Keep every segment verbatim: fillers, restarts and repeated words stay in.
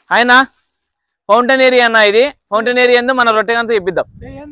ఆయన fountain area అన్న, ఇది ఫౌంటైన్ ఏరియా ఏందో మన రొట్టెగంతా చెప్పిద్దాం.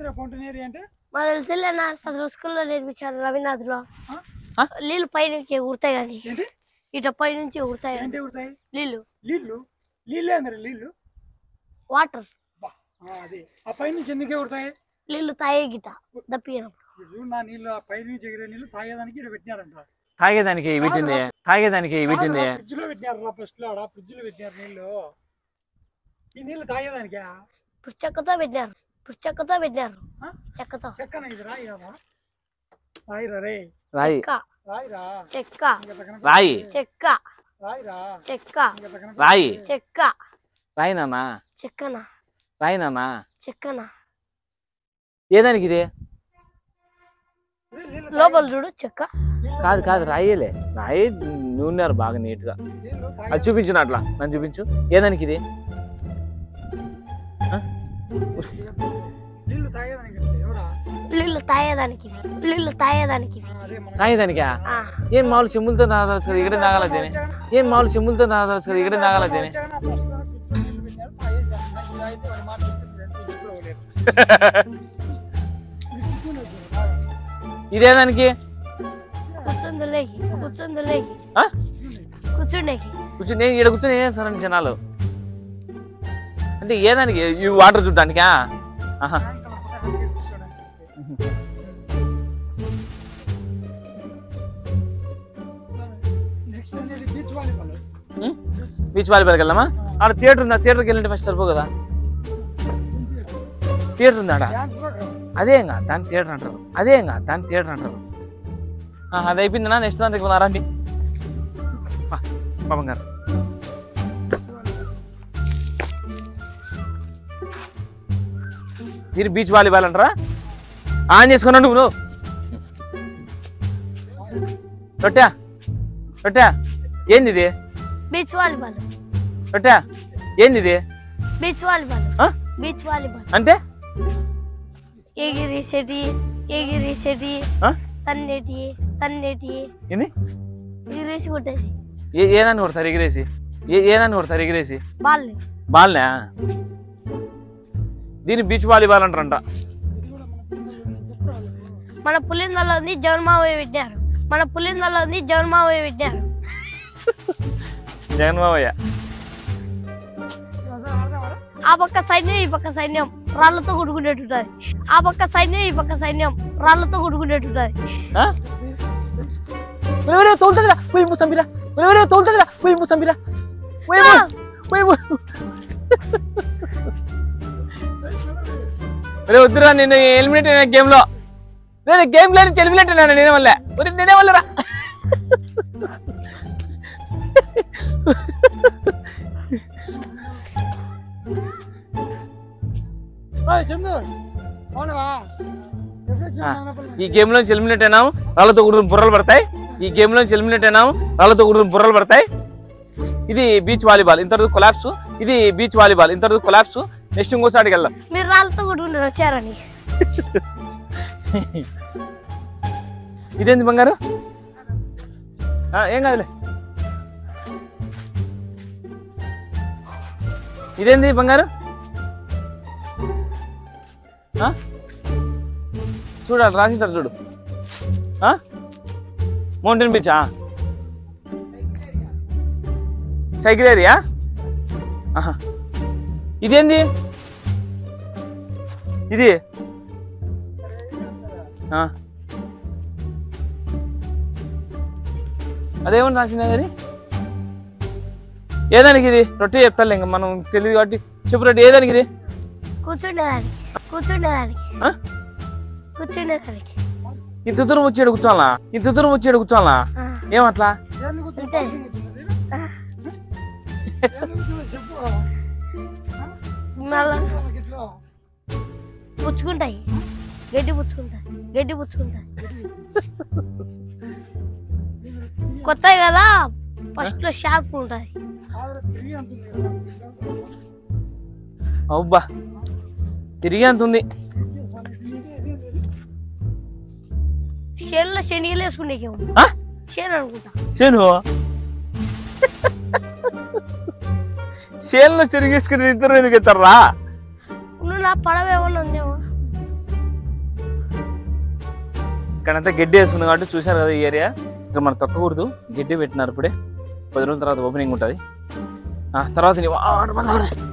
స్కూల్లో నేర్పించారు రవీనాథ్ లో నీళ్ళు పైనుంచి ఉడతాయి కానీ ఇట పై నుంచి ఉడతాయి నీళ్ళు నీళ్ళు నీళ్ళే నీళ్ళు వాటర్ పైనుంచి ఎందుకే ఉడతాయి నీళ్ళు తాగే గిట దప్పినప్పుడు నా నీళ్ళు పైనుంచి ఎగిరే నీళ్ళు తాగేదానికి ఇక్కడ పెట్టినారంట. తాగేదానికి వీటింది తాగేదానికి వీటింది ఫ్రిడ్జ్ లో పెట్టినారు ఫస్ట్ లో ఆడ ఫ్రిడ్జ్ లో పెట్టినారు నీళ్ళు. ఈ నీళ్ళు తాగేదానికా పుచ్చక్కతో పెట్టినారు పుచ్చక్కతో పెట్టినారు చెక్కతో చెక్కన ఇది రాయి కదా రాయిరా రే రాయి రాయిరా చెక్క రాయి చెక్క రాయిరా చెక్క రాయి చెక్క రాయి నాన్న చెక్కనా రాయి నాన్న చెక్కనా ఏదానికి ఇది లోపల చూడు చెక్క కాదు కాదు రాయేలే రాయి నూనెరు బాగా నీట్ గా. అది చూపించు అట్లా నన్ను చూపించు ఏదానికి ఇది నీళ్ళు తాగేదానికి ఎవరా నీళ్ళు తాగేదానికి నీళ్ళు తాగేదానికి తాగేదానికా ఏం మామూలు చెమ్ములతో తాగవచ్చు కదా ఇక్కడే తాగాల తిని ఏం మామూలు చెమ్ములతో తాగవచ్చు కదా ఇక్కడే తాగాల తిని ఇదేదానికి కూర్చుందులేకి కూర్చుందులేకి కూర్చుండేకి కూర్చుని ఈడ కూర్చొని ఏం చేస్తారండి జనాలు అంటే ఏదానికి ఈ వాటర్ చూడటానికా బీచ్ వాలీబాల్కి వెళ్దామా ఆడ థియేటర్ ఉందా థియేటర్కి వెళ్ళండి ఫస్ట్ సరిపో కదా థియేటర్ ఉందా అదేంగా దాని థియేటర్ అంటారు అదేంగా దాని థియేటర్ అంటారు అది అయిపోయిందినా నెక్స్ట్ దానికి రండి పాపం గారు మీరు బీచ్ వాలీబాల్ అంటారా ఆన్ చేసుకున్నావు నువ్వు నువ్వు రొట్టె రొట్టె ఏంది ఇది బీచ్ వాలీబాల్ రొట్టె ఏంది ఇది బీచ్ వాలీబాల్ బీచ్ వాలీబాల్ అంటే ఎగిరేసేటి ఎగిరేసేటి తన్నేటి తన్నేటి ఏంది ఎగిరేసి కొట్టేది ఏ ఏదాన్ని కొడతారు ఎగిరేసి ఏ ఏదాన్ని కొడతారు ఎగిరేసి బాల్ బాల్నా దీన్ని బీచ్ వాలీబాల్ అంటారంట. మన పులిందల్లోని జగన్మావయ్య పెట్టారు మన పులిందల్లోని జగన్మావయ్య పెట్టారు జగన్మావయ్య ఆ పక్క సైన్యం ఈ పక్క సైన్యం రాళ్లతో కొట్టుకునేటుంటది ఆ పక్క సైన్యం ఈ పక్క సైన్యం రాళ్లతో కొట్టుకునేటుంటది తోలుతుందిరా పోయి ముసంబిరా తోలుతుందిరా పోయి ముసంబిరా వద్దురా నేను ఎలిమినేట్ అయినా గేమ్ లో నేను గేమ్ లో ఎలిమినేట్ అయినా నేనే వల్ల నేనే వల్లరా ఈ గేమ్ లో ఎలిమినేట్ అయినాము రాళ్ళతో కూడా బుర్రలు పడతాయి ఈ గేమ్ లో ఎలిమినేట్ అయినాము రాళ్ళతో కూడా బుర్రలు పడతాయి. ఇది బీచ్ వాలీబాల్ ఇంతవరకు కొలాప్స్ ఇది బీచ్ వాలీబాల్ ఇంతవరకు కొలాప్స్ నెక్స్ట్ ఇంకోసారికి వెళ్దాం. మీరు రాళ్ళతో కొట్టుకుంటారు వచ్చారని ఇదేంది బంగారు ఏం కాదులే ఇదేంది బంగారు చూడాలి రాసింటారు చూడు మౌంటైన్ బీచా సైకిల్ ఏరియా ఇదేంది ఇది అదేమని రాసినది అది ఏదానికి ఇది రొట్టె చెప్తాలే ఇంకా మనం తెలియదు కాబట్టి చెప్పు రొట్టె ఏదానికి ఇది కూర్చుండేదానికి కూర్చుండేదానికి కూర్చుండేదానికి ఇంత దూరం వచ్చేడు కూర్చోవాలా ఇంత దూరం వచ్చేడు కూర్చోవాలా ఏమట్లా పుచ్చుకుంటాయి గడ్డి పుచ్చుకుంటాయి గడ్డి పుచ్చుకుంటాయి కొత్తవి కదా ఫస్ట్ లో షార్ప్ ఉంటాయి అబ్బా తిరిగి అంత ఉంది చేనులో శనిగలు వేసుకునేకేమో చేను అనుకుంటా చేను చేనులో తిరిగేసుకుని ఇద్దరు ఎందుకు ఎత్తారా నువ్వు నా పడవ ఏమన్నా ఉందేమో. ఇక్కడంతా గడ్డి వేస్తుంది కాబట్టి చూసారు కదా ఈ ఏరియా. ఇక్కడ మనం తొక్కకూడదు, గడ్డి పెట్టినారు ఇప్పుడే. పది రోజుల తర్వాత ఓపెనింగ్ ఉంటుంది. తర్వాత